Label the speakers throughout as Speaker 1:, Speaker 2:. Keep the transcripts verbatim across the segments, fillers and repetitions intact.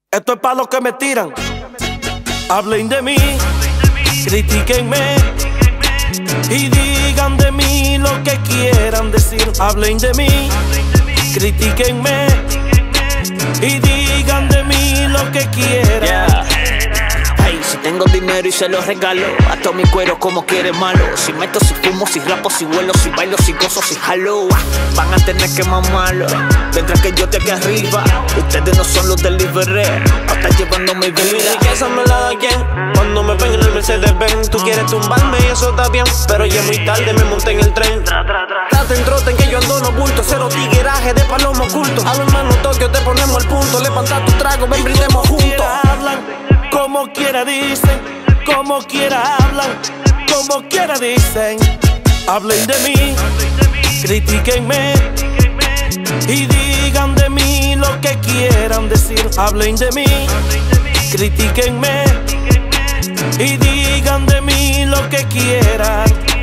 Speaker 1: Esto es para los que me tiran. Hablen de mí, critíquenme y digan de mí lo que quieran decir. Hablen de mí, critíquenme y digan de mí lo que quieran.
Speaker 2: Yeah. Hey, si tengo dinero y se los regalo, ato mi cuero como quiere malo. Si meto, si fumo, si rapo, si vuelo, si bailo, si gozo, si jalo, van a tener que mamarlo. Mientras que yo te aquí arriba, ustedes no son los delivery, no están llevando mi vida.
Speaker 3: ¿Y que esa me la da quién? Cuando me ven en el Mercedes-Benz. Tú quieres tumbarme y eso está bien, pero ya es muy tarde, me monté en el tren. Traten, troten que yo ando no bulto, cero tigueraje de palomo oculto. A los hermanos Tokio te ponemos el punto. Levanta tu trago, ven brindemos juntos.
Speaker 1: Hablan, como quiera dicen, como quiera hablan, como quiera dicen. Hablen de mí, critíquenme y digan de mí lo que quieran decir. Hablen de mí, critíquenme y digan de mí lo que quieran.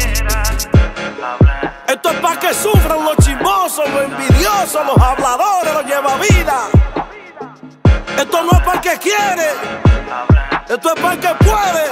Speaker 1: Esto es para que sufran los chismosos, los envidiosos, los habladores, los llevavidas. Esto no es para el que quiere, esto es para el que puede.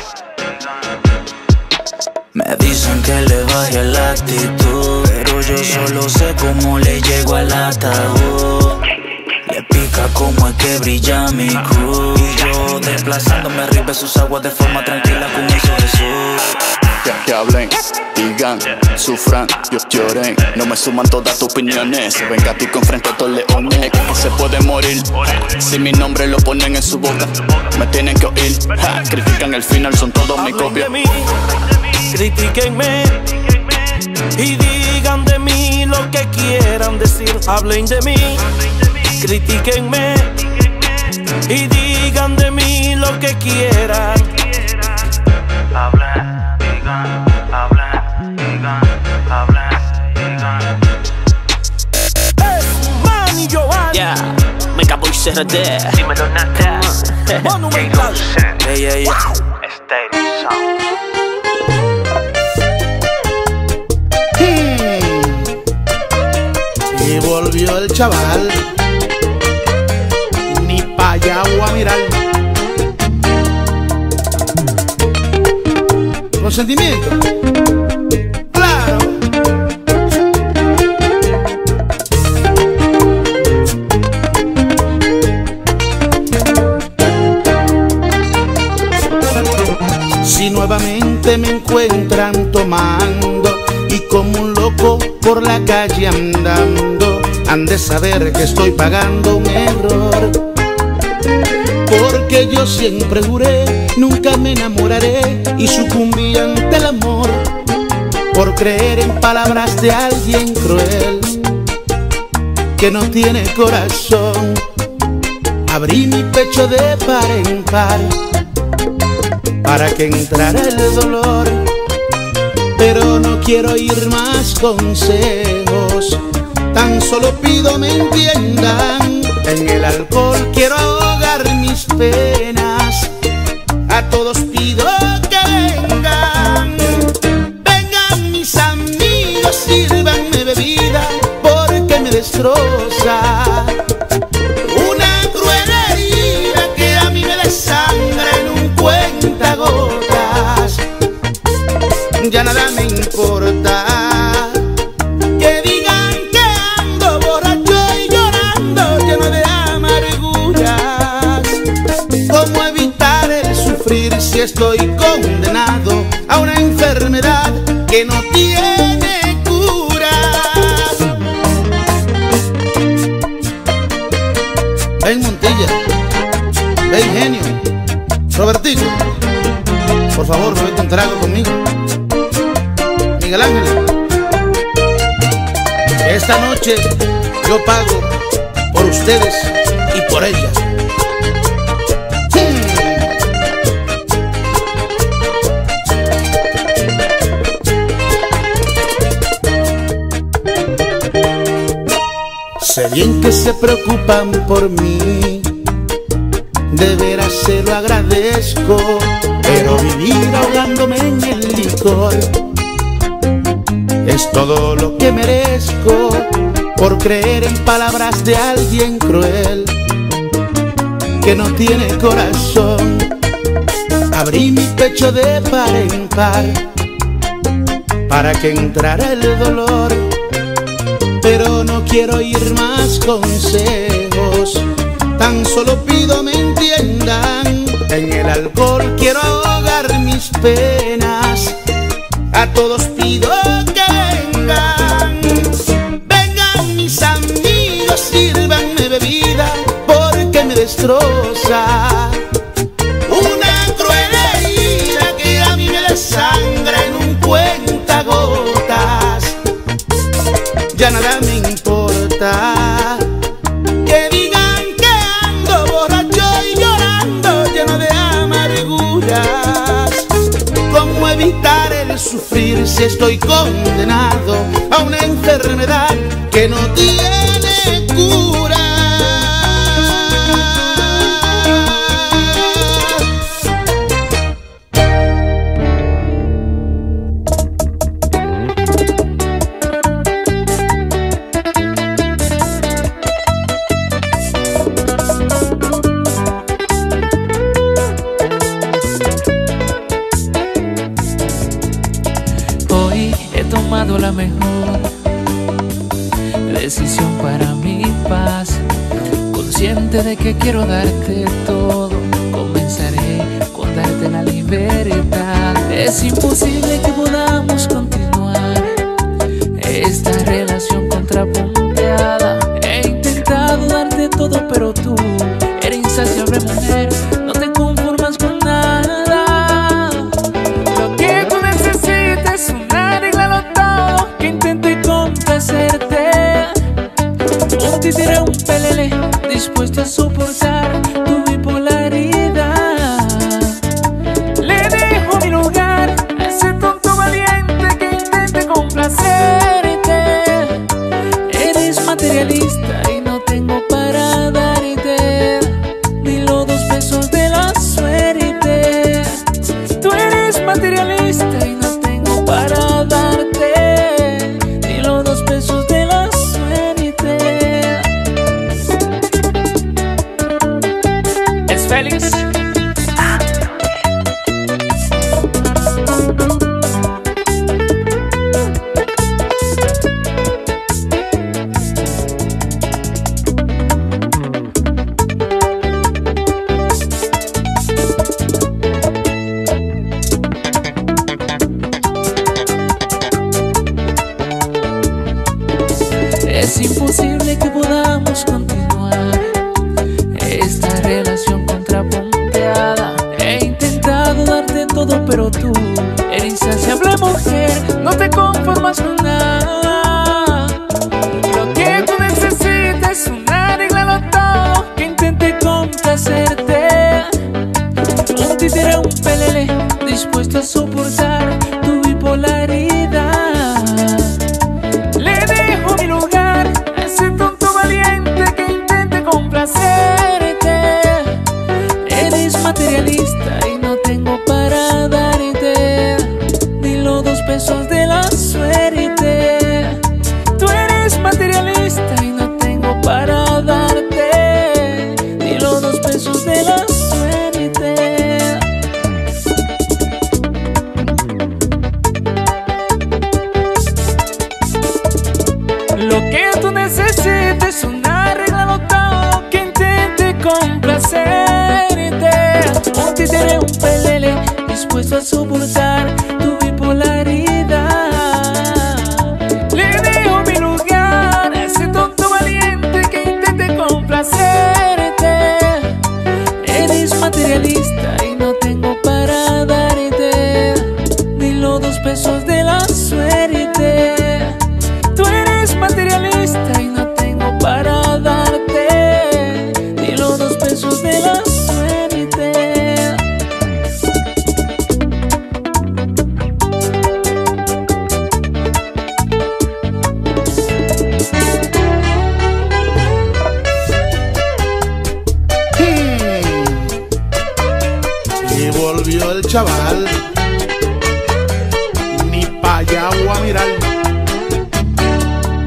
Speaker 4: Me dicen que le baje la actitud, pero yo solo sé cómo le llego al ataúd. Le pica como es que brilla mi cruz, y yo desplazándome arriba sus aguas de forma tranquila con eso Jesús.
Speaker 5: Que, que hablen, digan, sufran, yo lloren. No me suman todas tus opiniones. Venga a ti con frente a estos leones. Que se puede morir si mi nombre lo ponen en su boca. Me tienen que oír, ja, critican el final, son todos mi copia.
Speaker 1: Hablen de mí, critíquenme y digan de mí lo que quieran decir. Hablen de mí, critíquenme y digan de mí lo que quieran.
Speaker 6: Hablen, digan, hablen, digan, hablen, digan.
Speaker 1: Es Manny Giovanni.
Speaker 2: Yeah, me acabo y C R D.
Speaker 6: Dímelo, Nata.
Speaker 1: Monumental.
Speaker 2: Ey, ey, ey.
Speaker 6: Stereo Sound.
Speaker 7: Y volvió el chaval, ni pa' allá voy a mirar. Con sentimiento, claro. Si nuevamente me encuentran tomando y como un loco por la calle andando, han de saber que estoy pagando un error. Porque yo siempre juré, nunca me enamoraré y sucumbí ante el amor por creer en palabras de alguien cruel que no tiene corazón. Abrí mi pecho de par en par para que entrara el dolor, pero no quiero oír más consejos, tan solo pido me entiendan. En el alcohol quiero ahogar mis penas, a todos pido que vengan. Vengan mis amigos, sírvanme bebida, porque me destroza una cruel herida que a mí me desangra en un cuentagotas. Ya nada me importa. Si estoy condenado a una enfermedad que no tiene cura. Ven Montilla, ven Genio, Robertico, por favor, bebete un trago conmigo. Miguel Ángel, esta noche yo pago por ustedes y por ellas. Sé bien que se preocupan por mí, de veras se lo agradezco, pero vivir ahogándome en el licor es todo lo que merezco por creer en palabras de alguien cruel que no tiene corazón. Abrí mi pecho de par en par para que entrara el dolor, pero no quiero oír más consejos, tan solo pido me entiendan. En el alcohol quiero ahogar mis penas, a todos pido que vengan. Vengan mis amigos, sírvanme bebida porque me destroza una cruel herida que a mí me desangra en un cuentagotas. Ya nada me importa que digan que ando borracho y llorando lleno de amarguras. ¿Cómo evitar el sufrir si estoy condenado a una enfermedad que no tiene cura?
Speaker 8: La mejor decisión para mi paz, consciente de que quiero darte todo, comenzaré con darte la libertad. Es imposible que podamos continuar esta relación contrapunteada. He intentado darte todo, pero tú eres insaciable, mujer, no te conformas con nada. Lo que tú necesitas es una arreglalo todo, que intente complacerte. Un títere, un pelele, dispuesto a soportar tu bipolaridad. Le dejo mi lugar a ese tonto valiente que intente complacerte. Eres materialista y no tengo para darte ni los dos pesos de la suerte. Tú eres materialista y no tengo para darte ni los dos pesos de la suerte. ¿Es feliz? Es imposible que podamos continuar esta relación contrapunteada. He intentado darte todo, pero tú eres insaciable, mujer, no te conformas con nada. Lo que tú necesitas es un arreglalo todo, que intente complacerte. Un títere, un pelele, dispuesto a soportar tu bipolaridad. Le dejo mi lugar a ese tonto valiente que intente complacerte. Eres materialista y no tengo para darte ni los dos pesos de la suerte. Tú eres materialista y no tengo para darte ni los dos pesos de la suerte. Lo que tú necesitas es un arreglalo todo, que intente complacerte. Un títere, un pelele, dispuesto a soportar tu bipolaridad. Le dejo mi lugar a ese tonto valiente que intente complacerte. Eres materialista y no tengo para darte ni los dos pesos de la suerte. Tú eres materialista y no tengo para darte ni los dos pesos de la suerte.
Speaker 7: Y volvió el chaval, ni pa' allá voy a mirar.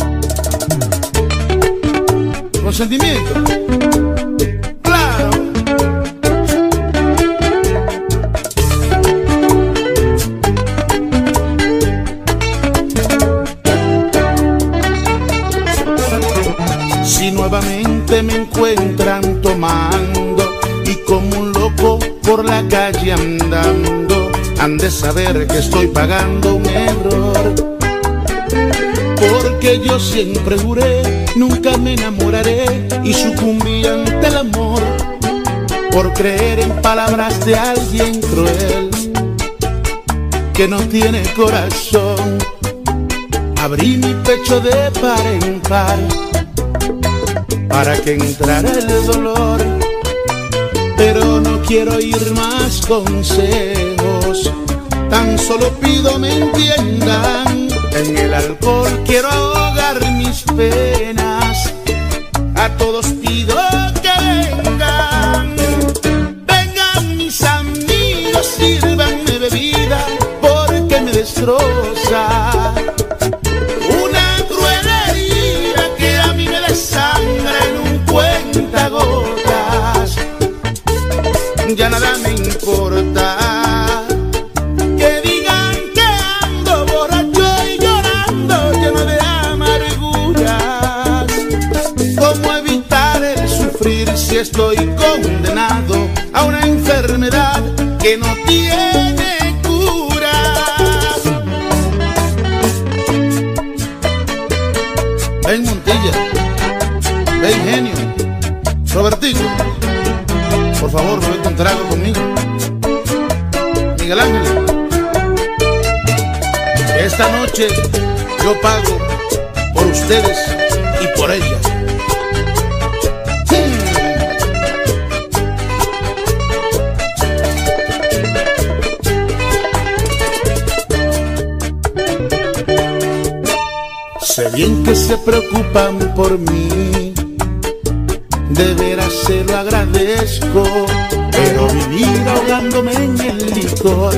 Speaker 7: Con sentimiento, claro. noche me encuentran tomando y como un loco por la calle andando, han de saber que estoy pagando un error. Porque yo siempre juré, nunca me enamoraré y sucumbí ante el amor por creer en palabras de alguien cruel que no tiene corazón. Abrí mi pecho de par en par para que entrara el dolor, pero no quiero oír más consejos, tan solo pido me entiendan. En el alcohol quiero ahogar mis penas, a todos pido que vengan. Vengan mis amigos, sírvanme bebida porque me destroza una cruel herida que a mí me desangra en un cuentagotas. Ya nada me importa que digan que ando borracho y llorando lleno de amarguras. ¿Cómo evitar el sufrir si estoy condenado a una enfermedad que no tiene cura? Ven Montilla, ven Genio, Robertico, por favor, bebete un trago conmigo. Miguel Ángel, esta noche yo pago por ustedes y por ella. Sé bien que se preocupan por mí, de veras se lo agradezco, pero vivir ahogándome en el licor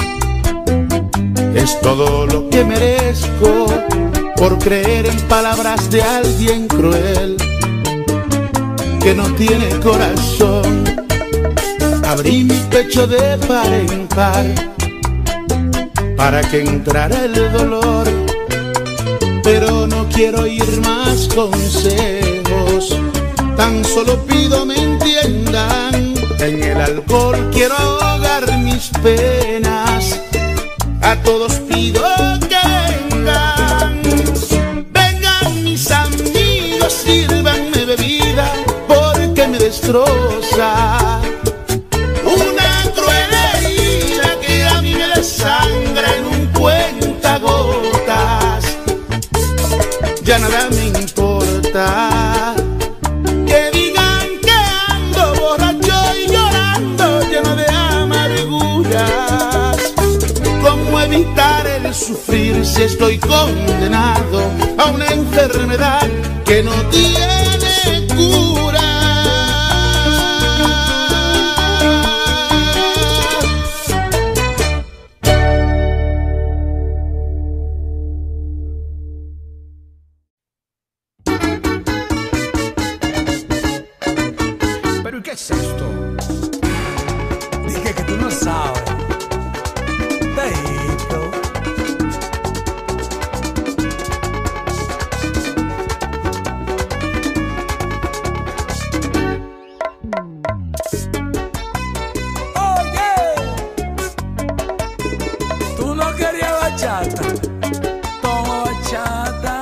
Speaker 7: es todo lo que merezco por creer en palabras de alguien cruel que no tiene corazón. Abrí mi pecho de par en par para que entrara el dolor, pero no quiero oír más consejos, tan solo pido me entiendan. En el alcohol quiero ahogar mis penas, a todos pido que vengan. Vengan mis amigos, sírvanme bebida porque me destroza una cruel herida que a mí me desangra en un cuentagotas. Ya nada me importa que digan que ando borracho y llorando lleno de amarguras. ¿Cómo evitar el sufrir si estoy condenado a una enfermedad que no tiene cura?
Speaker 9: ¿Qué es esto? Dije que tú no sabes. Teito. Oye, tú no querías bachata. Toma bachata.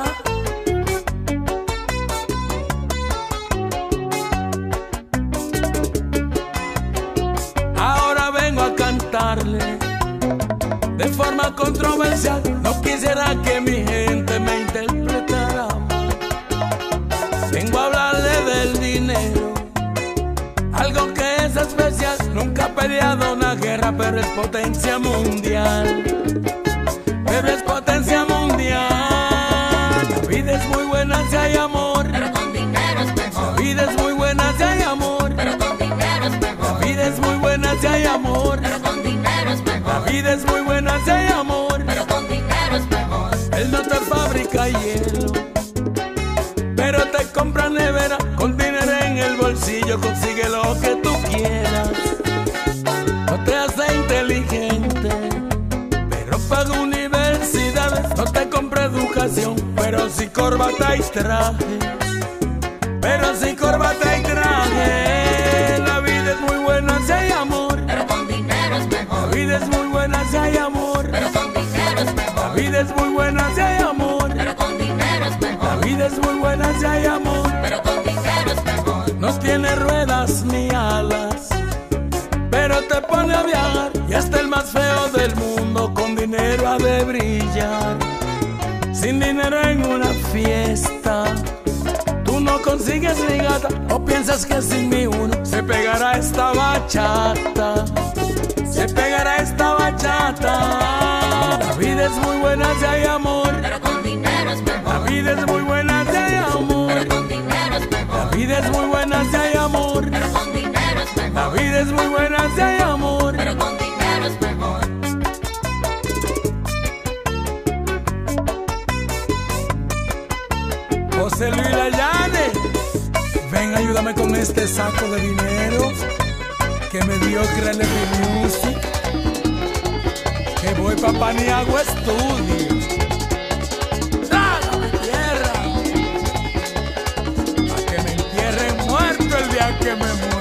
Speaker 9: De forma controversial, no quisiera que mi gente me interpretara mal. Vengo a hablarle del dinero, algo que es especial. Nunca he peleado una guerra, pero es potencia mundial. Pero es potencia mundial. La vida es muy buena si hay amor, pero con dinero es mejor. La vida es muy buena si hay amor, pero con dinero es mejor. La vida es muy buena si hay amor, pero con dinero es mejor. La vida es muy buena si hay amor, pero con dinero es mejor. Él no te fabrica hielo, pero te compra nevera. Con dinero en el bolsillo consigue lo que tú quieras. No te hace inteligente, pero paga universidades. No te compra educación, pero sí corbata y traje. pero sin corbata y traje. La vida es muy buena si hay amor,
Speaker 10: pero con dinero es mejor.
Speaker 9: La vida es muy buena si hay amor,
Speaker 10: pero con dinero es mejor.
Speaker 9: La vida es muy buena si hay amor,
Speaker 10: pero con dinero es mejor.
Speaker 9: La vida es muy buena si hay amor,
Speaker 10: pero con dinero es mejor.
Speaker 9: No tiene ruedas ni alas, pero te pone a viajar. Y hasta el más feo del mundo con dinero ha de brillar. Sin dinero en una fiesta tú no consigues ni gata. O piensas que sin mí uno se pegará esta bachata, se pegará esta bachata. La vida es muy buena si hay amor,
Speaker 10: pero con dinero es mejor.
Speaker 9: La vida es muy buena si hay amor,
Speaker 10: pero con dinero es mejor.
Speaker 9: La vida es muy buena si hay amor,
Speaker 10: pero con dinero es mejor.
Speaker 9: La vida es muy buena si hay amor,
Speaker 10: pero con dinero es mejor.
Speaker 9: José Luis Layane, ven, ayúdame con este saco de dinero que me dio Crele Music, que voy pa' Paniagua Studios. Trágame tierra, pa' que me entierren muerto el día que me muera.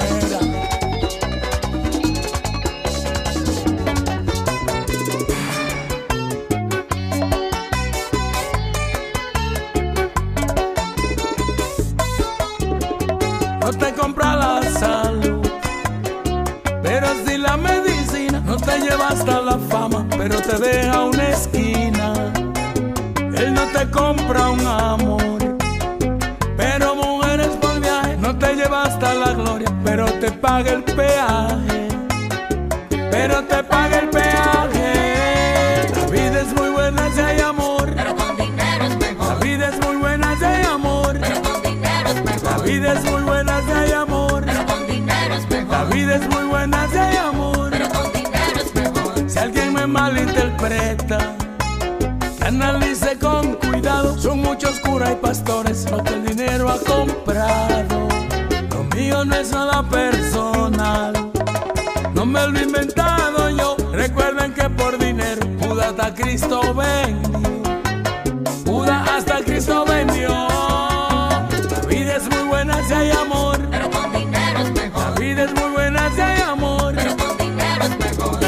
Speaker 9: No te compra la salud, pero si la medicina. No te lleva hasta la fama, pero te deja una esquina. Él no te compra un amor, pero mujeres por viaje. No te lleva hasta la gloria, pero te paga el peaje, pero te paga el peaje. La vida es muy buena si hay amor,
Speaker 10: pero con dinero es mejor.
Speaker 9: La vida es muy buena si hay amor,
Speaker 10: pero con dinero es mejor.
Speaker 9: La vida es muy buena si hay amor,
Speaker 10: pero con dinero es mejor.
Speaker 9: La vida es muy buena si hay amor,
Speaker 10: pero con dinero es mejor.
Speaker 9: Si alguien me malinterpreta, que analice con cuidado. Son muchos curas y pastores lo que el dinero ha comprado. Lo mío no es nada personal, no me lo he inventado yo. Recuerden que por dinero Judas hasta Cristo vendió, Judas hasta Cristo vendió. La vida es muy buena si hay amor,
Speaker 10: pero con dinero es mejor.
Speaker 9: La vida es muy buena si hay amor,
Speaker 10: pero con dinero es mejor.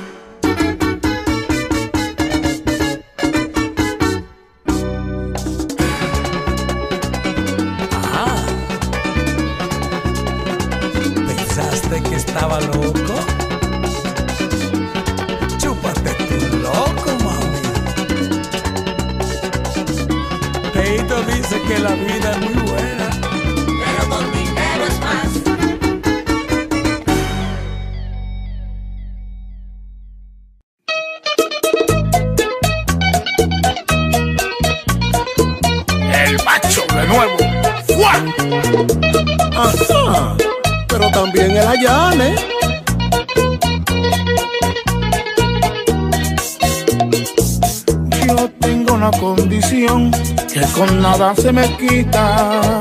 Speaker 9: Ajá. ¿Pensaste que estaba loco? Chúpate tu loco, mami. Teito dice que la vida es muy buena,
Speaker 10: pero con dinero es más.
Speaker 11: El macho de nuevo. ¡Fua!
Speaker 12: Ajá, pero también el Ayane. Yo tengo una condición que con nada se me quita.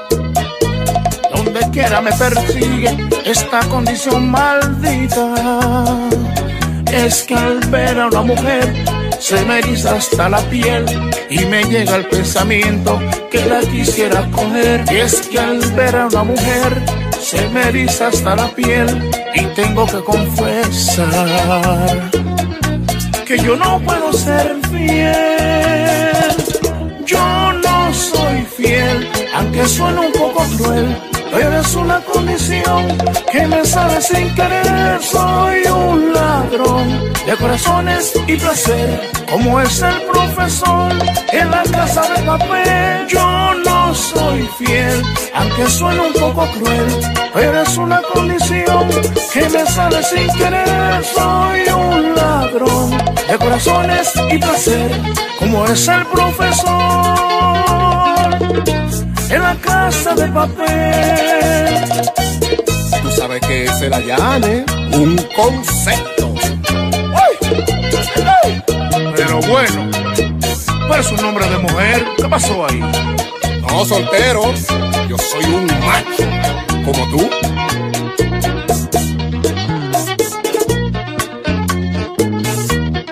Speaker 12: Donde quiera me persigue esta condición maldita. Es que al ver a una mujer se me eriza hasta la piel y me llega el pensamiento que la quisiera coger. Y es que al ver a una mujer se me eriza hasta la piel y tengo que confesar que yo no puedo ser fiel. Yo no soy fiel, aunque suene un poco cruel, pero es una condición que me sale sin querer. Soy un ladrón de corazones y placer, como es el profesor en la casa de papel. Yo no soy fiel, aunque suene un poco cruel, pero es una condición que me sale sin querer. Soy un ladrón de corazones y placer, como es el profesor en la casa de papel.
Speaker 11: Tú sabes que es el Ayane, un concepto. ¡Ay! ¡Ay! Pero bueno, pero es un nombre de mujer. ¿Qué pasó ahí? No, soltero. Yo soy un macho, como tú.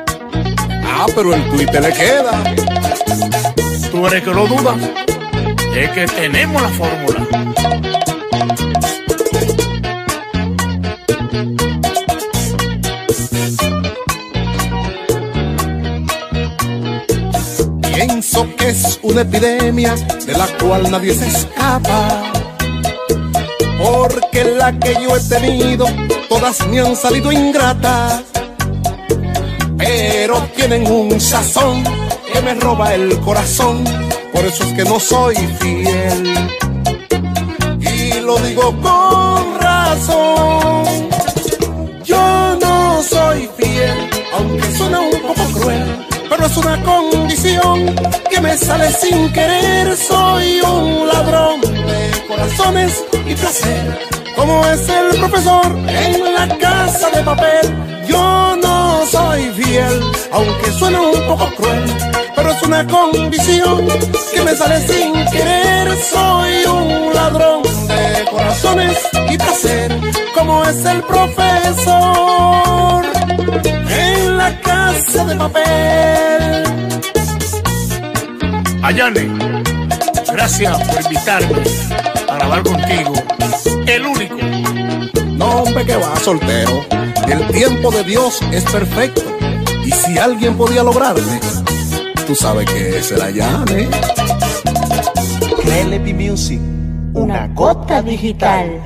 Speaker 11: Ah, pero el Twitter le queda.
Speaker 12: Tú eres que lo dudas.
Speaker 11: es que tenemos la fórmula.
Speaker 12: Pienso que es una epidemia de la cual nadie se escapa, porque la que yo he tenido, todas me han salido ingratas, pero tienen un sazón que me roba el corazón, por eso es que no soy fiel, y lo digo con razón. Yo no soy fiel, aunque suena un poco cruel, pero es una condición que me sale sin querer. Soy un ladrón de corazones y placer, como es el profesor en La Casa de Papel. Yo no soy fiel, aunque suene un poco cruel, pero es una condición que me sale sin querer. Soy un ladrón de corazones y placer, como es el profesor en La Casa de Papel.
Speaker 11: Ayane, gracias por invitarme a grabar contigo. El único.
Speaker 12: No, hombre, que va, soltero. El tiempo de Dios es perfecto, y si alguien podía lograrme, tú sabes que es el Ayane.
Speaker 13: L P Music, una gota digital.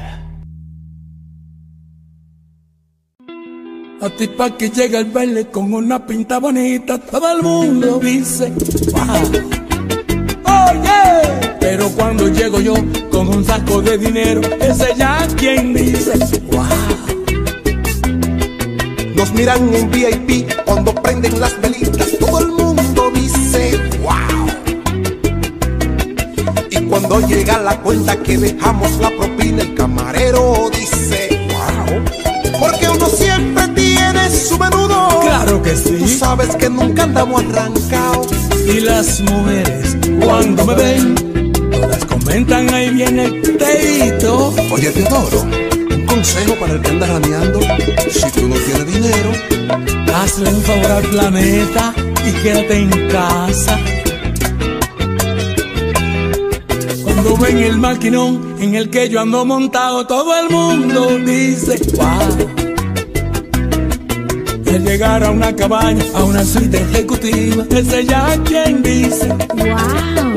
Speaker 9: A ti pa' que llega el baile con una pinta bonita, todo el mundo dice wow. Oh yeah. Pero cuando llego yo con un saco de dinero, ese ya quien dice wow.
Speaker 12: Nos miran en V I P cuando prenden las velitas, todo el mundo dice wow. Y cuando llega la cuenta que dejamos la propina, el camarero dice wow. Porque uno siempre tiene su menudo.
Speaker 9: Claro que sí.
Speaker 12: Tú sabes que nunca andamos arrancados.
Speaker 9: Y las mujeres cuando me ven, todas comentan ahí viene el teito.
Speaker 12: Oye, Teodoro, un consejo para el que anda raneando: si tú no tienes dinero,
Speaker 9: hazle un favor al planeta y quédate en casa. Cuando ven el maquinón en el que yo ando montado, todo el mundo dice wow. Al llegar a una cabaña, a una suite ejecutiva, ese ya quien dice
Speaker 14: wow.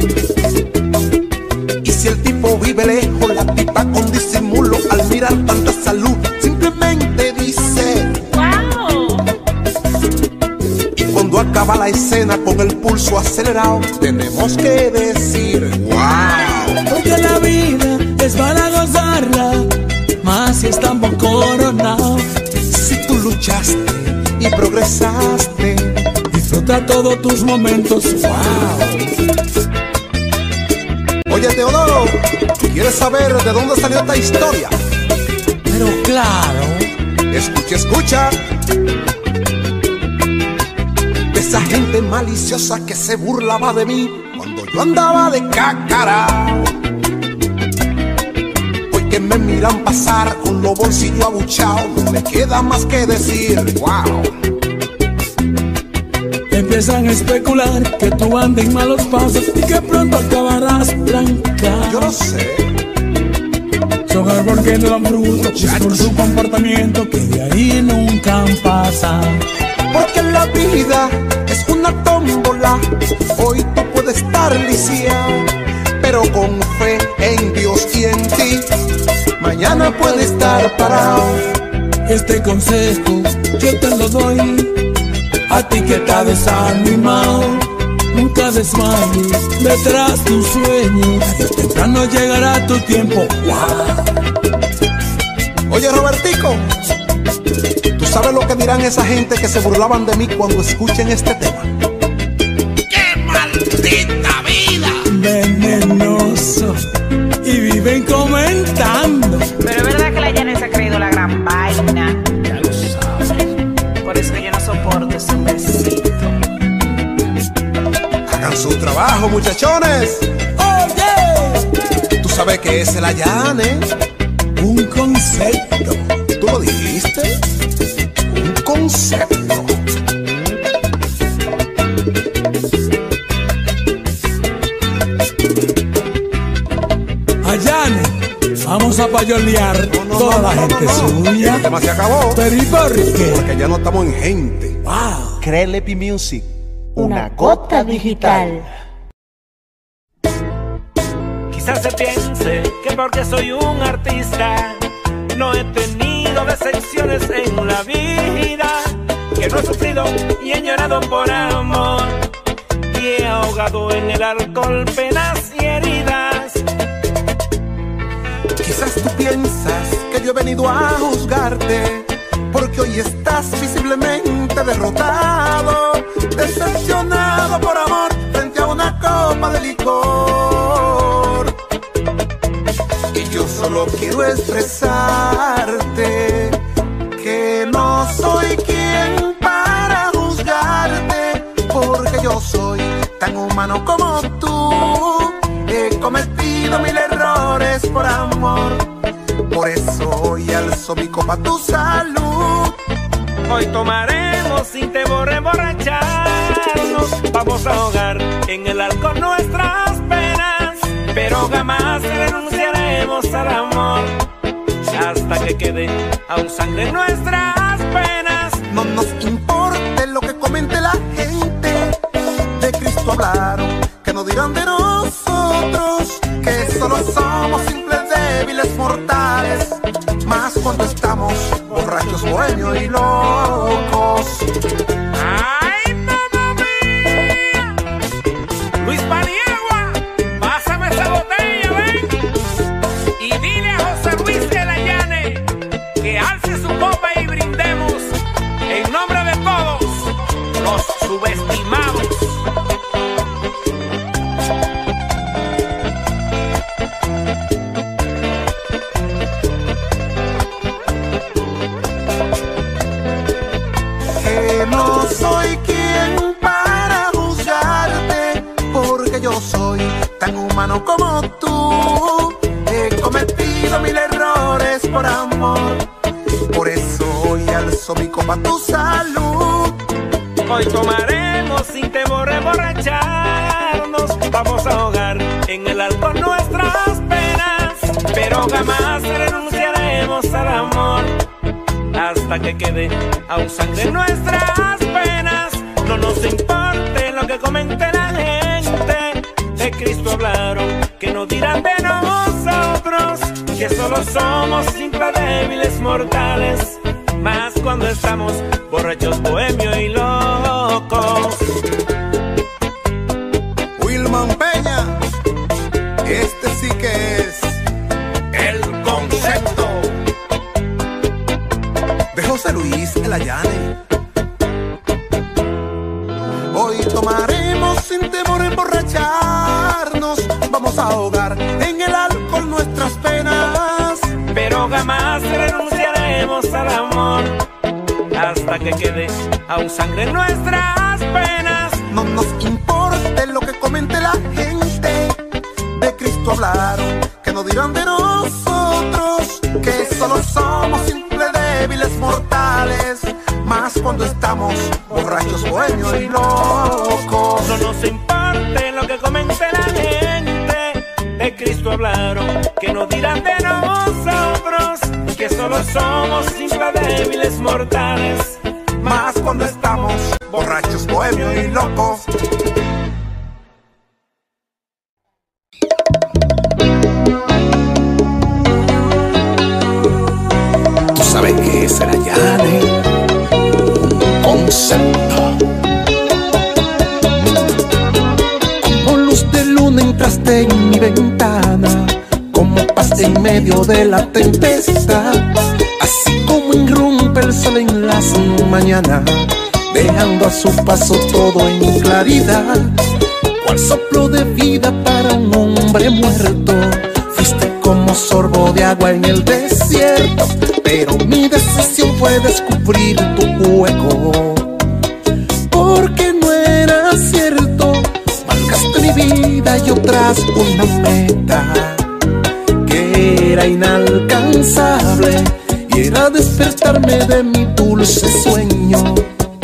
Speaker 12: Y si el tipo vive lejos, la tipa con disimulo, al mirar tanta salud, simplemente dice
Speaker 14: wow.
Speaker 12: Y cuando acaba la escena con el pulso acelerado, tenemos que decir wow.
Speaker 9: Porque la vida es para gozarla, más si estamos coronados.
Speaker 12: Si tú luchaste y progresaste,
Speaker 9: disfruta todos tus momentos, wow.
Speaker 12: Oye, Teodoro, ¿quieres saber de dónde salió esta historia?
Speaker 9: Pero claro.
Speaker 12: Escucha, escucha. De esa gente maliciosa que se burlaba de mí cuando yo andaba de cácara. Hoy que me miran pasar con los bolsillos abuchados, no me queda más que decir wow.
Speaker 9: Empiezan a especular que tú andas en malos pasos y que pronto acabarás blanca.
Speaker 12: Yo lo sé.
Speaker 9: Son árboles que no dan fruto, es por su comportamiento que de ahí nunca pasa.
Speaker 12: Porque la vida es una tómbola, hoy tú puedes estar lisiado, pero con fe en Dios y en ti, mañana puede estar parado.
Speaker 9: Este consejo yo te lo doy a ti que estás desanimado. Nunca desmayes detrás de tus sueños, temprano llegará tu tiempo. Wow.
Speaker 12: Oye, Robertico, ¿tú sabes lo que dirán esa gente que se burlaban de mí cuando escuchen este tema?
Speaker 11: ¡Qué maldita vida!
Speaker 9: Venenoso. Y viven comentando.
Speaker 15: Pero es verdad que la Janet se ha creído la gran vaina. Ya lo sabes. Por eso yo no soporto ese besito.
Speaker 12: Hagan su trabajo, muchachones.
Speaker 9: Oye,
Speaker 12: ¿tú sabes qué es el Ayane?
Speaker 9: Un concepto.
Speaker 12: ¿Tú lo dijiste? Un concepto.
Speaker 9: cosa para yo liar toda la gente suya.
Speaker 16: El tema se acabó.
Speaker 9: Pero ¿y por qué?
Speaker 16: Porque ya no estamos en gente.
Speaker 9: Wow.
Speaker 13: Crelepy Music, una gota digital.
Speaker 1: Quizás se piense que porque soy un artista no he tenido decepciones en la vida, que no he sufrido y he llorado por amor y he ahogado en el alcohol penas y heridas.
Speaker 17: Quizás tú piensas que yo he venido a juzgarte porque hoy estás visiblemente derrotado, decepcionado por amor frente a una copa de licor. Y yo solo quiero expresarte que no soy quien para juzgarte, porque yo soy tan humano como tú. He cometido mil errores por amor, por eso hoy alzo mi copa a tu salud.
Speaker 1: Hoy tomaremos sin temor a emborracharnos, vamos a ahogar en el alcohol nuestras penas, pero jamás renunciaremos al amor hasta que quede aún sangre en nuestras penas.
Speaker 17: No nos importe lo que comente la gente, de Cristo hablaron, que no dirán de nosotros, que solo somos simples débiles mortales, más cuando estamos borrachos, bohemios y locos.
Speaker 1: ¡Ay, mamá mía! Luis Paniagua, pásame esa botella, ven. Y dile a José Luis de la Llane que alce su copa y brindemos en nombre de todos los subestimados.
Speaker 17: No soy quien para juzgarte, porque yo soy tan humano como tú. He cometido mil errores por amor, por eso hoy alzo mi copa a tu salud.
Speaker 1: Hoy tomaremos sin temor a emborracharnos, vamos a ahogar en el alcohol nuestras penas, pero jamás renunciaremos al amor hasta que quede aún sangre en nuestras penas. No nos importe lo que comente la gente, de Cristo hablaron, que no dirán de nosotros, que solo somos simples débiles mortales, más cuando estamos borrachos, bohemios y locos.
Speaker 17: Wilman Peña, este sí que es el concepto de José Luis de la Llane. Hoy tomaremos sin temor a emborracharnos, vamos a ahogar en el alcohol nuestras penas,
Speaker 1: pero jamás renunciaremos al amor hasta que quede aún sangre en nuestras penas.
Speaker 17: No nos importe lo que comente la gente, de Cristo hablaron, que no dirán de nosotros, que solo somos simples débiles mortales, más cuando estamos borrachos, bohemios y locos.
Speaker 1: No nos importe lo que comente la gente, de Cristo hablaron, que no dirán de nosotros, que solo somos simples débiles mortales,
Speaker 17: más cuando estamos borrachos, bohemios y locos.
Speaker 12: Tú sabes que es la Llane, un concepto.
Speaker 17: Como luz de luna entraste en mi ventana, como paz en medio de la tempestad, así como irrumpe el sol en las mañanas, dejando a su paso todo en claridad. Cual soplo de vida para un hombre muerto, fuiste como sorbo de agua en el desierto, pero mi decisión fue descubrir tu hueco, porque no era cierto. Marcaste mi vida y yo tras una meta que era inalcanzable, y era despertarme de mi dulce sueño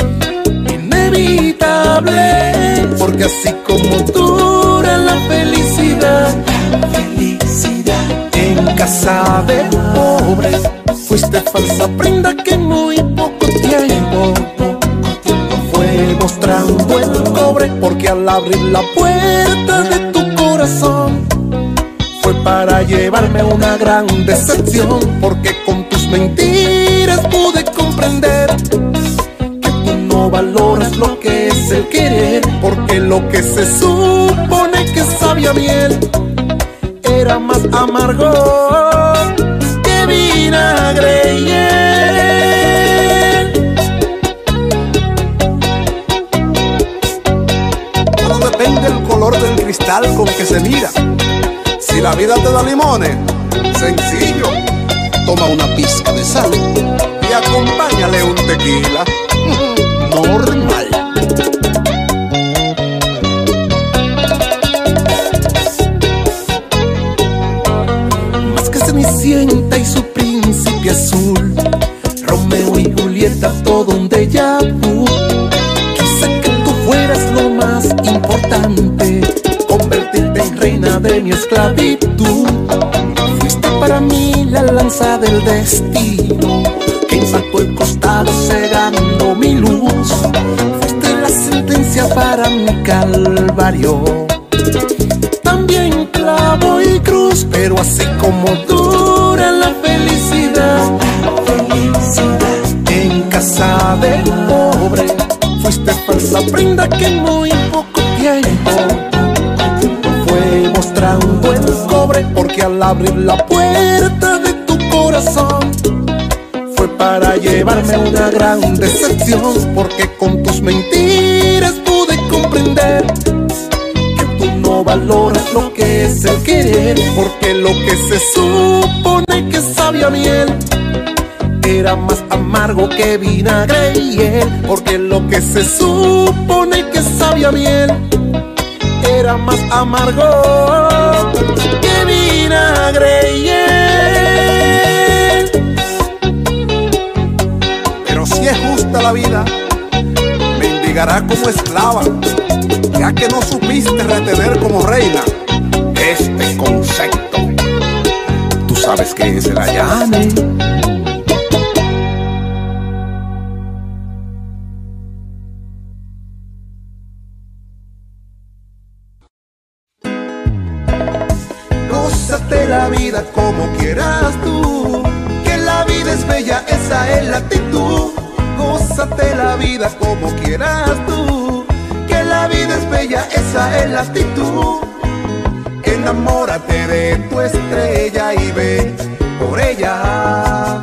Speaker 17: inevitable, porque así como dura la felicidad, la felicidad en casa casa de pobre. Fuiste falsa prenda que en muy poco tiempo fue mostrando el cobre, porque al abrir la puerta de tu corazón fue para llevarme una gran decepción, porque con tus mentiras pude comprender que tú no valoras lo que es el querer, porque lo que se supone que sabía miel era más amargo que vinagre y hiel.
Speaker 16: Todo depende del color del cristal con que se mira. Si la vida te da limones, sencillo, toma una pizca de sal y acompáñale un tequila. Normal.
Speaker 17: Más que Cenicienta y su príncipe azul, Romeo y Julieta, todo un déjà vu. Quise que tú fueras lo más importante, convertirte en reina de mi esclavitud. Fuiste para mí la lanza del destino que impactó el costado cegando mi luz. Fuiste la sentencia para mi calvario, también clavo y cruz. Pero así como dura la felicidad, en casa de pobre fuiste falsa prenda que en muy poco tiempo fue mostrando el cobre, porque al abrir la puerta de tu corazón fue para llevarme una gran decepción, porque con tus mentiras pude comprender que tú no valoras lo que es el querer, porque lo que se supone que sabía miel era más amargo que vinagre y hiel, porque lo que se supone que sabía miel era más amargo que vinagre y hiel.
Speaker 16: Pero si es justa la vida, me indigará como esclava, ya que no supiste retener como reina este concepto. Tú sabes que es el allane.
Speaker 17: Gózate la vida como quieras tú, que la vida es bella, esa es la actitud. Gózate la vida como quieras tú, que la vida es bella, esa es la actitud. Enamórate de tu estrella y ve por ella.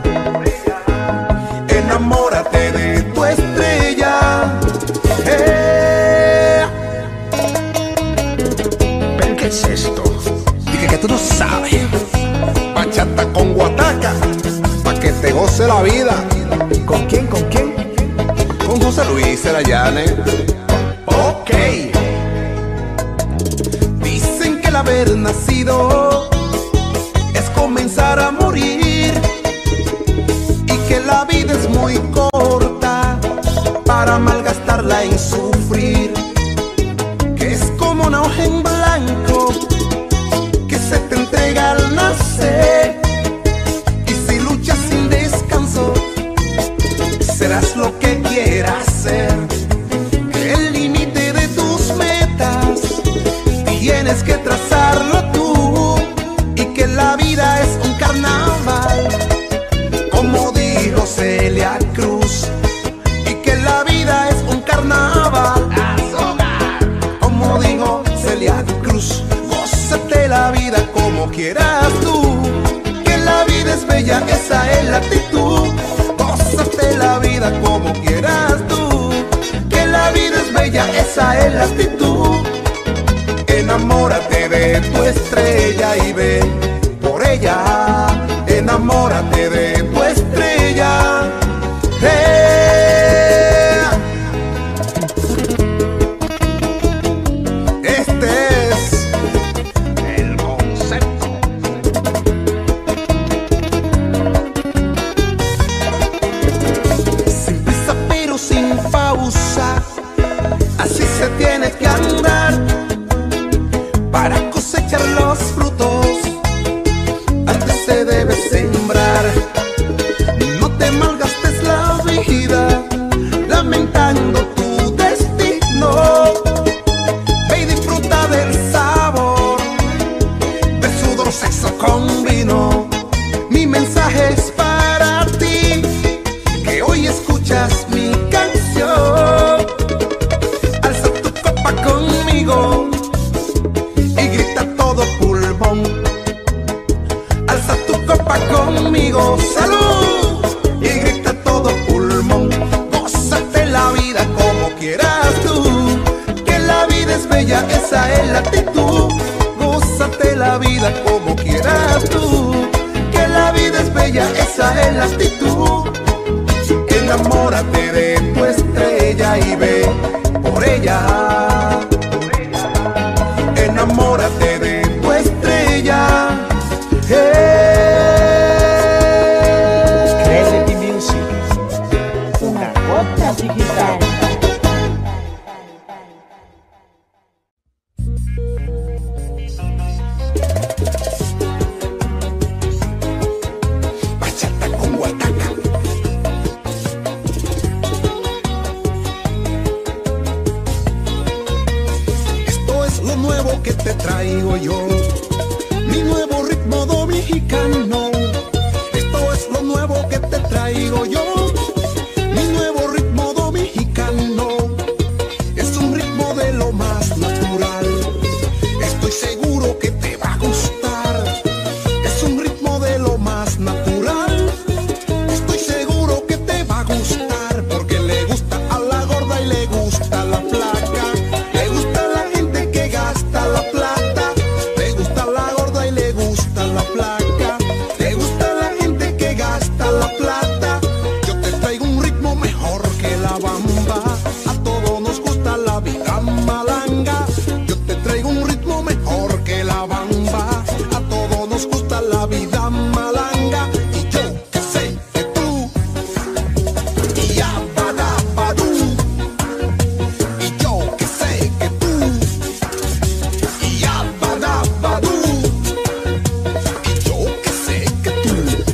Speaker 17: Enamórate de tu estrella. Eh.
Speaker 16: ¿Pero qué es esto? Dije que tú no sabes. Bachata con guataca, pa' que te goce la vida. ¿Con quién? ¿Con quién? Con José Luis Serayane. Ok.
Speaker 17: Dicen que el haber nacido es comenzar a morir, y que la vida es muy corta para malgastarla en sufrir, que es como una hoja en blanco que se te entrega al nacer, y si luchas sin descanso serás lo que quieras ser. Que el límite de tus metas tienes que trazarlo tú, y que la vida es un carnaval, como dijo Celia Cruz. Y que la vida es un carnaval, como dijo Celia Cruz. Gózate la vida como quieras tú, que la vida es bella, esa es la actitud. Gózate la vida como quieras tú, que la vida es bella, esa es la actitud. Enamórate de tu estrella y ve por ella. Enamórate de tu estrella. Eh. Este es el concepto. Sin prisa pero sin pausa, así se tiene que andar para cosechar los frutos. Antes se debe ser Enamórate de tu estrella y ve por ella. Enamórate de tu estrella.
Speaker 13: Creative Music, una gota digital.
Speaker 17: Bachata con guataca. Esto es lo nuevo que te traigo yo, mi nuevo ritmo dominicano. Esto es lo nuevo que te traigo yo, mi nuevo ritmo dominicano. Es un ritmo de lo más natural, estoy seguro que te va a gustar. Es un ritmo de lo más natural, estoy seguro que te va a gustar. Porque le gusta a la gorda y le gusta a la flaca, le gusta a la gente que gasta la plata. Le gusta a la gorda y le gusta la flaca, le gusta a la gente que gasta la plata. Yo te traigo un ritmo mejor que la bamba, a todos nos gusta la vida malanga. Yo te traigo un ritmo mejor que la bamba, a todos nos gusta la vida malanga. Y yo que sé que tú, y ya badabadú. Y yo que sé que tú, y ya badabadú. Y yo que sé que tú,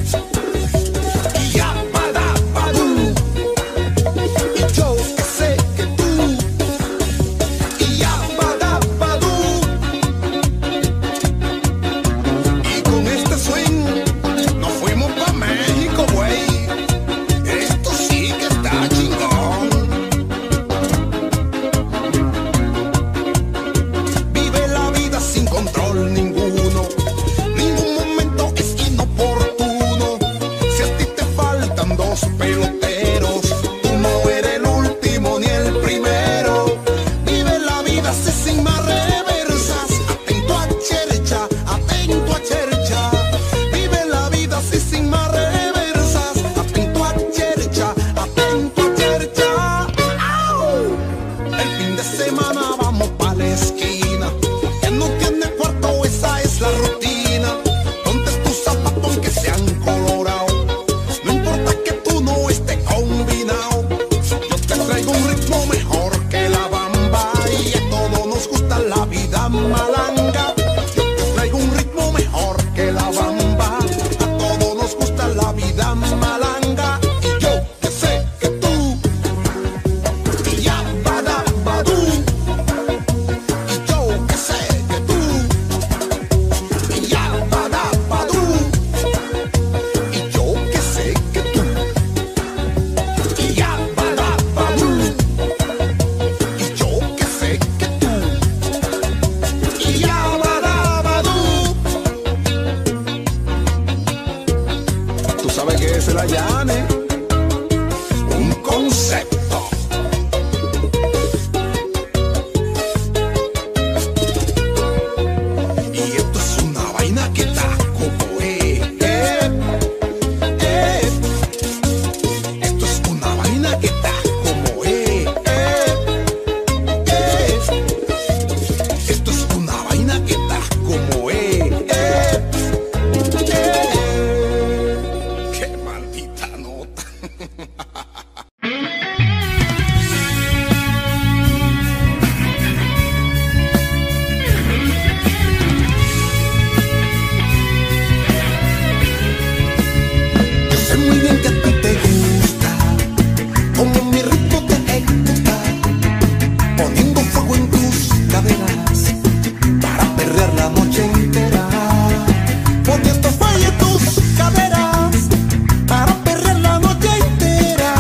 Speaker 17: y ya badabadú. Y yo que sé que tú, y ya badabadú. Y con este swing nos fuimos pa' México, güey. Esto sí que está chingón. Vive la vida sin control ninguno, ningún momento es inoportuno. Si a ti te faltan dos peloteros, tú no eres el último ni el primero. Vive la vida así sin más reversas, atento a chercha, atento a chercha. Vive la vida así sin más reversas, atento a chercha, atento a chercha. ¡Au! El fin de semana vamos pa' la esquina, que no tiene cuarto, esa es la rutina. Ponte tus zapatos aunque sean colorados, no importa que tú no estés combinado. Yo te traigo un ritmo mejor que la bamba, y a todos nos gusta la vida malanga. Yo te traigo un ritmo mejor que la bamba, a todos nos gusta la vida malanga. Y yo que sé que tú, y ya badabadú. Y yo que sé que tú, y ya badabadú. Y yo que sé que tú, y ya badabadú. Y yo que sé que tú, y ya badabadú. Tú sabes que es el Ayane, un concepto. Y esto es una vaina que está como eh, eh, eh. Esto es una vaina que está como eh, eh, eh. Esto es una vaina que está como eh, eh, eh. Qué maldita nota. Yo sé muy bien que a ti te gusta como mi ritmo te ejecuta, poniendo fuego en tus caderas para perder la noche entera. Poniendo fuego en tus caderas para perder la noche entera.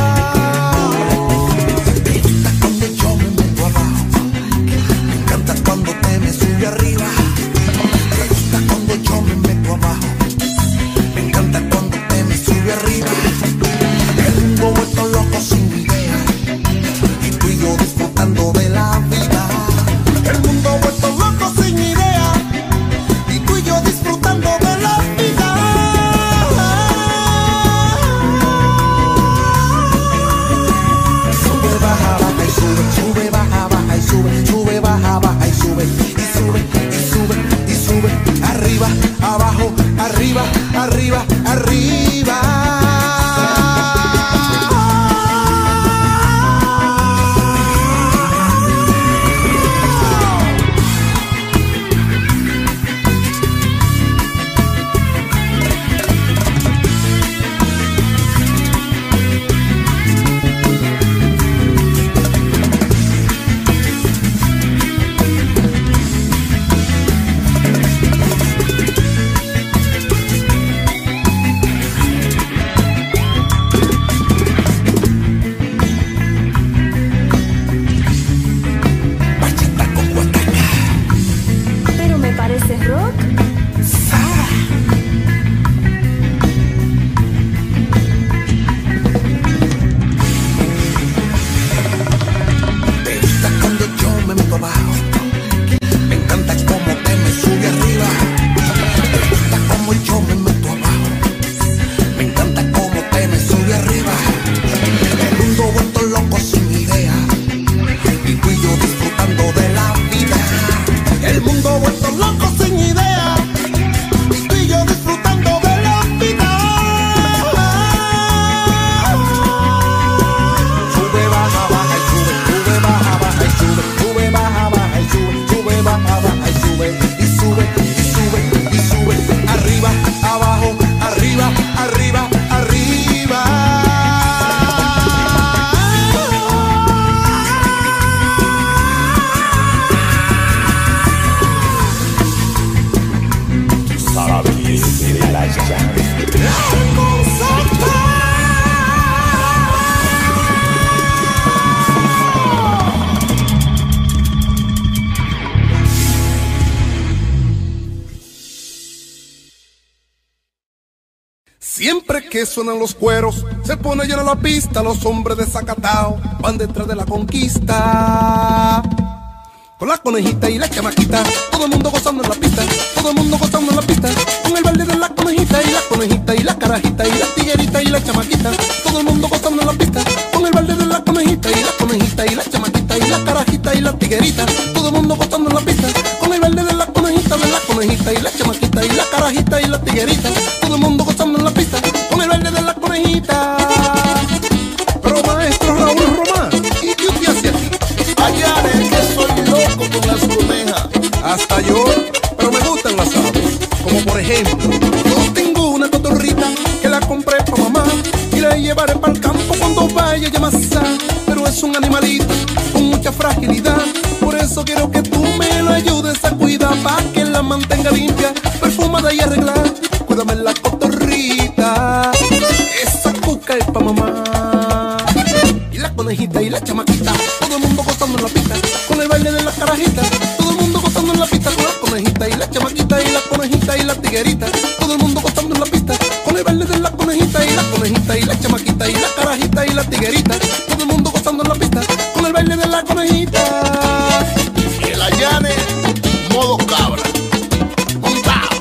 Speaker 17: que suenan los cueros, se pone llena la pista, los hombres de Zacatao van detrás de la conquista. Con la conejita y la chamaquita, todo el mundo gozando en la pista, todo el mundo gozando en la pista. Con el baile de la conejita y la conejita y la carajita y la tiguerita y la chamaquita, todo el mundo gozando en la pista. Con el baile de la conejita y la conejita y la chamaquita y la carajita y la tiguerita, todo el mundo gozando en la pista. Con el baile de la conejita, de la conejita y la chamaquita y la carajita y la tiguerita, todo el mundo gozando en la pista. Con el baile de la conejita. Pero maestro Raúl Román, ¿y qué usted hace aquí?
Speaker 18: Allá es que soy loco con las conejas.
Speaker 17: Hasta yo, pero me gustan las aves. Como por ejemplo, yo tengo una cotorrita que la compré pa' mamá y la llevaré para el campo cuando vaya a Yamasá. Pero es un animalito con mucha fragilidad, por eso quiero que tú me lo ayudes a cuidar, pa' que la mantenga limpia, perfumada y arreglada. Cuídame la cotorrita, esa cuca es pa' mamá. Y la conejita y la chamaquita, todo el mundo gozando en la pista, con el baile de la carajita, todo el mundo gozando en la pista, con la conejita y la chamaquita y la conejita y la tiguerita, todo el mundo gozando en la pista, con el baile de la conejita y la conejita y la chamaquita y la carajita y la tiguerita, todo el mundo gozando en la pista, con el baile de la conejita.
Speaker 18: El Ayane, modo cabra, montado.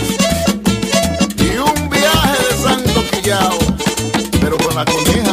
Speaker 18: Y un viaje de Santo Quillao, pero con la coneja.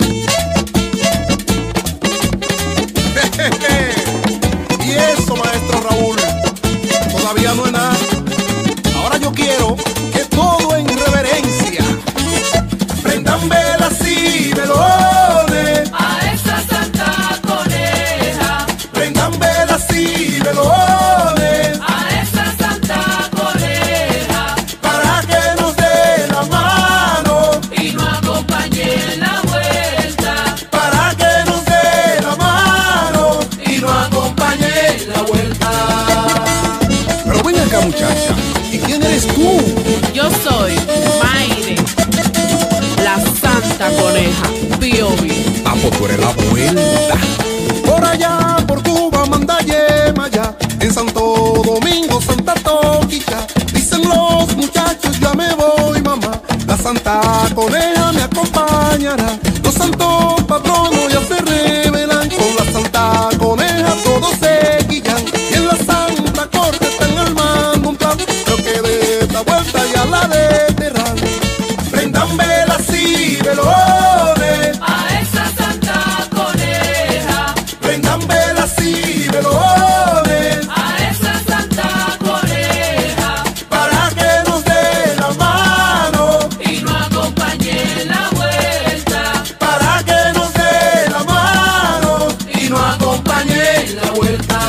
Speaker 17: Y eso, maestro Raúl, todavía no es nada. Ahora yo quiero que todo en reverencia prendan velas y velones
Speaker 10: A esa santa coneja,
Speaker 17: prendan velas y velones
Speaker 10: a esa santa coneja,
Speaker 17: para que nos dé la mano,
Speaker 10: y nos acompañe en la vuelta,
Speaker 17: para que nos dé la mano
Speaker 10: y nos acompañe en la vuelta.
Speaker 17: Pero ven acá, muchacha, ¿y quién eres tú?
Speaker 19: Yo soy Mayre, la santa coneja, P O V.
Speaker 17: Ah, pues tú eres la vuelta. Por allá, por Cuba, Mandayemaya, en Santo Domingo, Santa Toquicha, dicen los muchachos, ya me voy, mamá. La santa coneja me acompañará. Los santos patronos ya se revelan, con la santa coneja todos se guillan. Y en la santa corte están armando un plan, creo que de esta vuelta ya la deterran. Prendan velas y velones
Speaker 10: A esa santa coneja,
Speaker 17: prendan velas y velones
Speaker 10: a esa santa coneja,
Speaker 17: para que nos dé la mano,
Speaker 10: y nos acompañe en la vuelta,
Speaker 17: para que nos dé la mano
Speaker 10: y nos acompañe en la vuelta.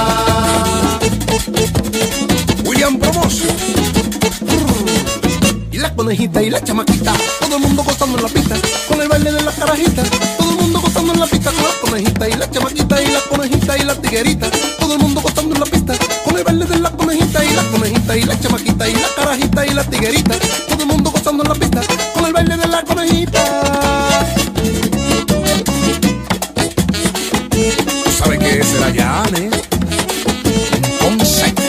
Speaker 17: William Promotion. Y la conejita y la chamaquita, todo el mundo gozando en la pista, con el baile de la carajita, todo el mundo gozando en la pista, con la conejita y la chamaquita y la conejita y la tiguerita, todo el mundo gozando en la pista, con el baile de la conejita y la conejita y la chamaquita y la carajita y la tiguerita, todo el mundo gozando en la pista, con el baile de la conejita. ¿Tú sabes qué es el Ayane? Un concepto.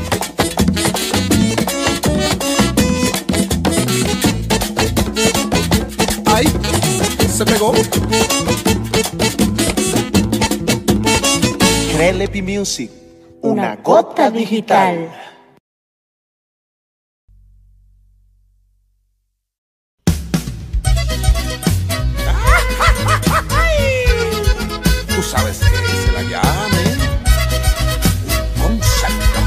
Speaker 17: Ay, se pegó.
Speaker 13: Relepi Music, una gota digital.
Speaker 17: Tú sabes que se la llame un concepto.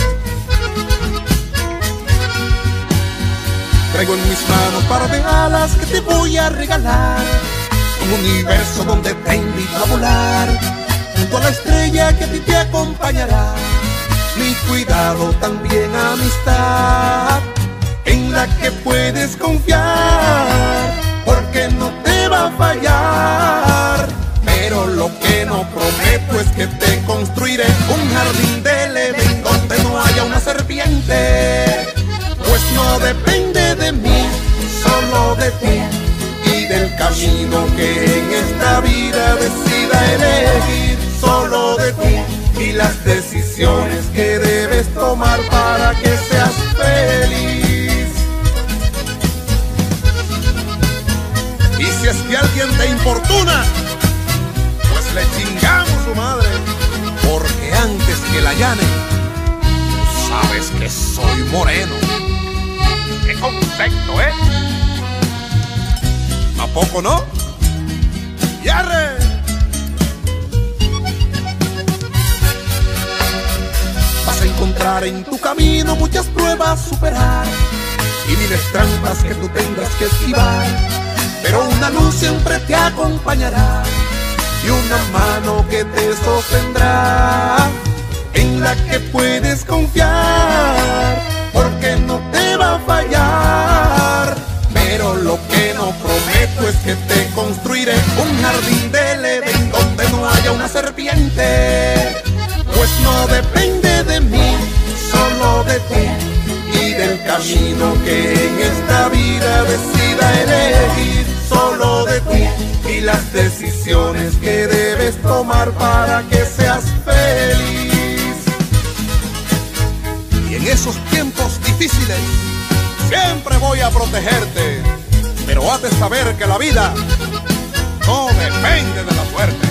Speaker 17: Traigo en mis manos par de alas que te voy a regalar, un universo donde te invito a volar, junto a la estrella que a ti te acompañará. Mi cuidado, también amistad, en la que puedes confiar, porque no te va a fallar. Pero lo que no prometo es que te construiré un jardín de Edén donde no haya una serpiente, pues no depende de mí, solo de ti y del camino que en esta vida decida elegir. Solo de ti y las decisiones que debes tomar para que seas feliz.
Speaker 16: Y si es que alguien te importuna, pues le chingamos su madre. Porque antes que la llane, tú sabes que soy moreno. ¡Qué concepto, eh! ¿A poco no? ¡Yarre! Vas a encontrar en tu camino muchas pruebas superar y miles trampas que tú tendrás que esquivar, pero una luz siempre te acompañará y una mano que te sostendrá, en la que puedes confiar, porque no te va a fallar. Pero lo que no prometo es que te construiré un jardín del Edén donde no haya una serpiente, pues no depende de mí, solo de ti y del camino que en esta vida decida elegir. Solo de ti y las decisiones que debes tomar para que seas feliz. Y en esos tiempos difíciles siempre voy a protegerte, pero has de saber que la vida no depende de la suerte,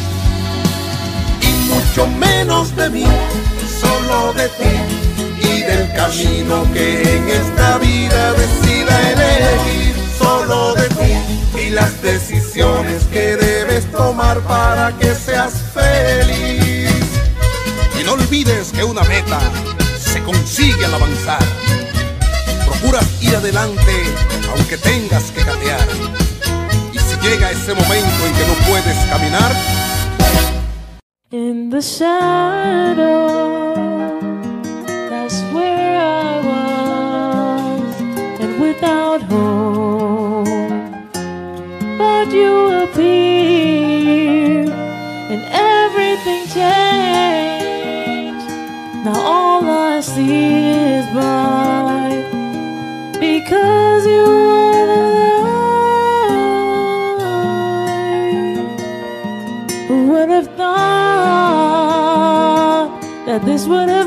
Speaker 16: y mucho menos de mí, solo de ti y del camino que en esta vida decida elegir. Solo de ti y las decisiones que debes tomar para que seas feliz. Y no olvides que una meta se consigue al avanzar. Procura ir adelante aunque tengas que gatear. Y si llega ese momento en que no puedes caminar,
Speaker 20: in the shadow, that's where I was, and without hope, but you appeared, and everything changed. Now all I see is bright, because you are the light. Who would have thought that this would have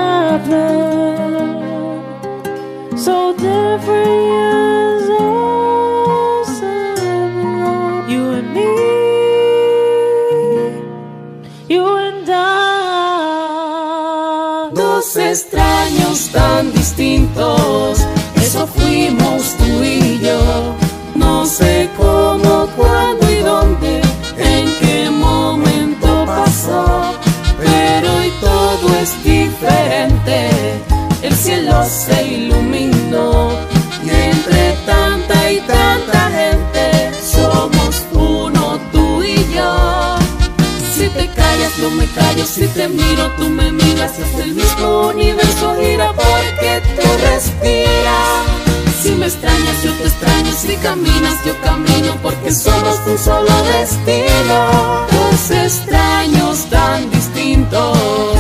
Speaker 20: happened? So different years old, you and me, you and I.
Speaker 10: Dos extraños tan distintos, eso fuimos tú y yo. No sé cómo, cuándo y dónde, en qué momento pasó, pero hoy todo es diferente. El cielo se iluminó y entre tanta y tanta gente somos uno, tú y yo. Si te callas no me callo, si te miro tú me miras, y hasta el mismo universo gira porque tú respiras. Si me extrañas yo te extraño, si caminas yo camino, porque somos un solo destino. Dos extraños tan distintos.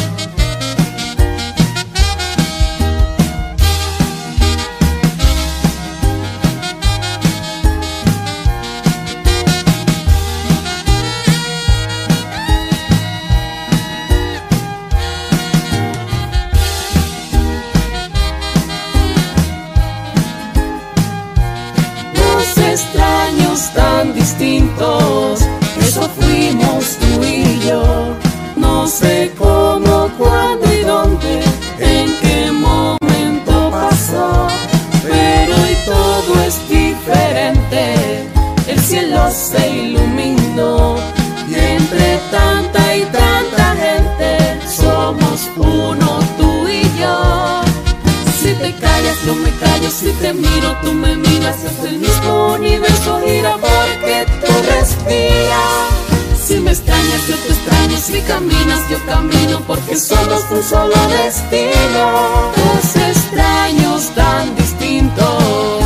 Speaker 10: Extraños tan distintos, eso fuimos tú y yo. No sé cómo, cuándo y dónde, en qué momento pasó, pero hoy todo es diferente. El cielo se iluminó y entre tanta y tanta gente somos uno, tú y yo. Si te callas yo me callo, si te miro tú me miras, hasta el mismo universo gira porque tú respiras. Si me extrañas yo te extraño, si caminas yo camino, porque somos un solo destino. Dos extraños tan distintos.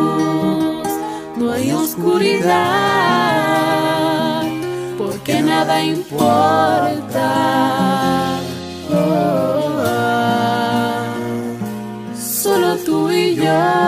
Speaker 10: Luz, no hay oscuridad, porque nada nada importa. Oh, oh, oh. Solo tú y yo.